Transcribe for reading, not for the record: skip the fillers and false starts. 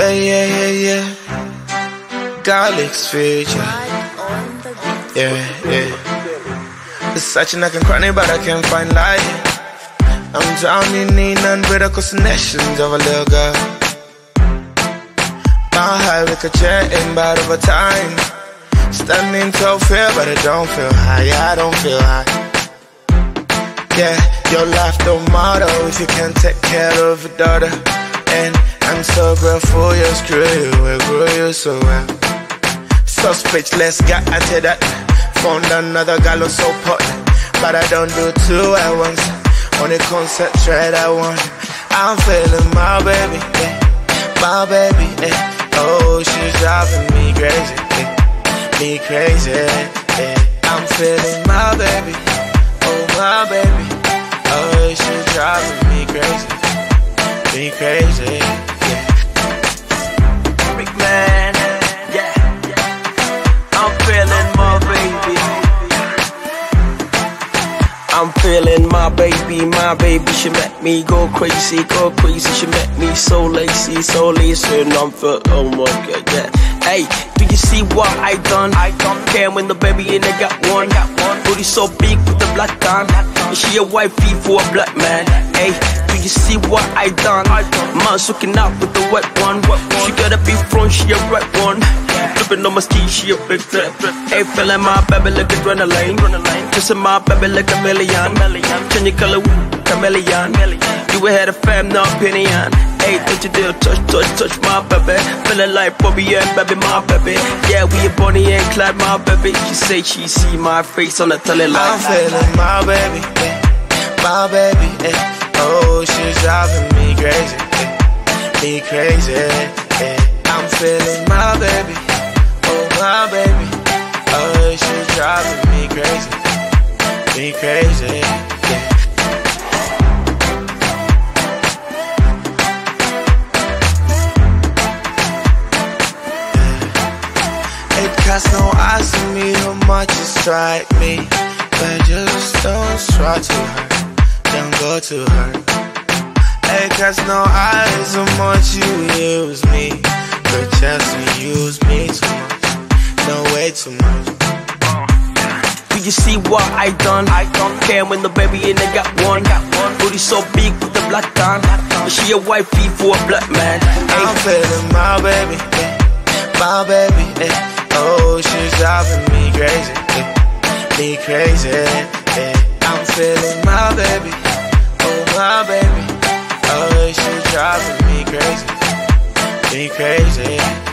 Yeah. Garlic's future. Yeah. It's such an I can cry, but I can't find light. I'm drowning in unbreakable connections of a little girl. My high with a chair in bad over time. Standing tall, feel, but I don't feel high. I don't feel high. Yeah, your life don't matter if you can't take care of your daughter. And I'm so grateful you screw you, I grew you so well. So speechless, got into that. Found another gal who's so potent, but I don't do two at once. Only concentrate I want. I'm feeling my baby, yeah. My baby, yeah. Oh, she's driving me crazy, yeah. Me crazy, yeah. I'm feeling my baby, oh my baby. Oh, she's driving me crazy, me crazy, yeah. Big man, yeah. I'm feeling my baby. I'm feeling my baby, she make me go crazy, she make me so lazy, and I'm feeling, oh my god, yeah. Hey, do you see what I done? Care when the baby in I got one. Booty so big with the black on. And she a wifey for a black man. Hey, do you see what I done? Man's looking out with the wet one. She got a big front, she a red one. Flipping on my ski, she a big flip. Hey, feeling my baby like adrenaline. Kissing my baby like a million. Change your color, chameleon. You had a fam, no opinion. Hey, don't you dare touch my baby. Feeling like Bobby and baby, my baby. Yeah, we a Bonnie and Clyde, my baby. She say she see my face on the telly like I'm feeling my baby, yeah. My baby, yeah. Oh, she's driving me crazy, yeah. Me crazy, yeah. I'm feeling my baby, oh my baby. Oh, she's driving me crazy, me crazy, yeah. Cast no eyes on me, how much you strike me. But just don't try to hurt, don't go to her. Hey, cast no eyes on much you use me. But just you use me too much, no way too much. Do you see what I done? Care when the baby in I got one. Booty so big with the black on. And she a wifey for a black man. Hey. I'm feeling my baby, yeah. My baby, yeah. Oh, she's driving me crazy, yeah. Me crazy, yeah. I'm feeling my baby, oh my baby. Oh, she's driving me crazy, me crazy.